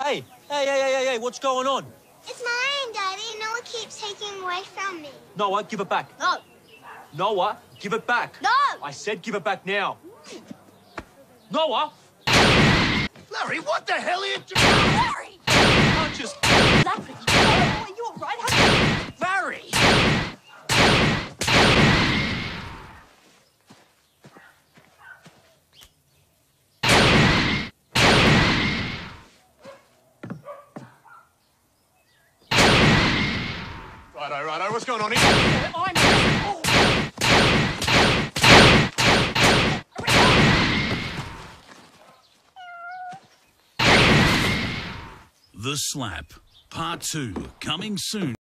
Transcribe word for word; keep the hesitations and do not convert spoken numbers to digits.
Hey, hey, hey, hey, hey, hey, what's going on? It's mine, Daddy. Noah keeps taking away from me. Noah, give it back. No. Noah, give it back. No. I said give it back now. Noah! Larry, what the hell are you doing? Larry! Can't just... Larry! Oh, are you all right? How... Larry! Righto, righto, what's going on here? I'm... Oh. The Slap, Part two, coming soon.